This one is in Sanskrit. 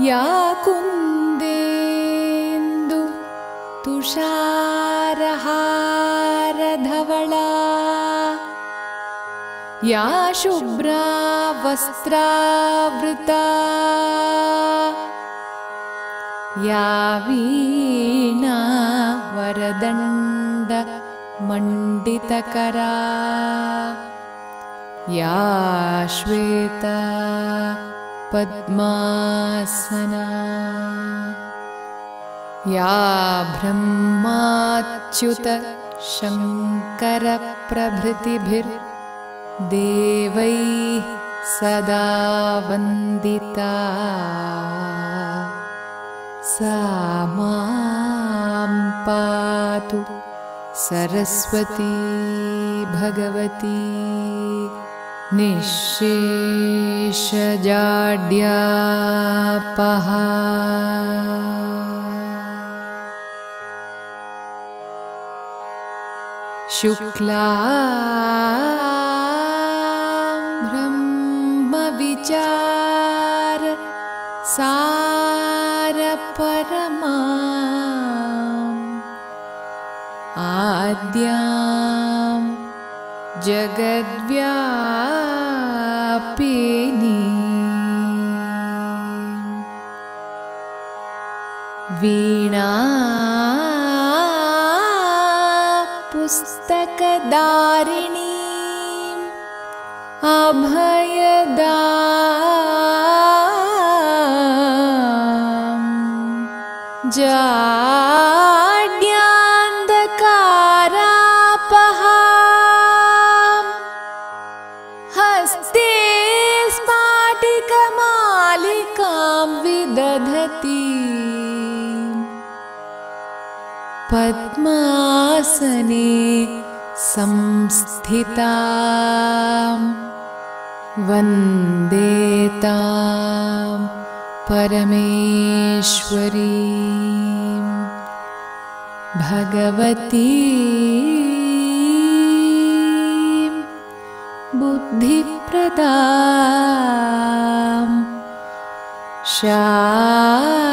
या कुन्देन्दु तुषारहारधवला या शुभ्रा वस्त्रावृता या वीणा वरदण्ड मण्डितकरा या श्वेता पद्मासना या ब्रह्माच्युत शङ्करप्रभृतिभिर्देवैः सदा वन्दिता सा मां पातु सरस्वती भगवती निःशेषजाड्यापहा। शुक्लां ब्रह्मविचार सारपरमाम् आद्यां जगद्व्यापिनी वीणा पुस्तकदारिणीं अभयदां जाड्यान्धकारापहां हस्ते स्फाटिकमालिकां विदधती पद्मासने संस्थितां वन्दे तां परमेश्वरीं भगवतीं बुद्धिप्रदां शान्तिप्रदां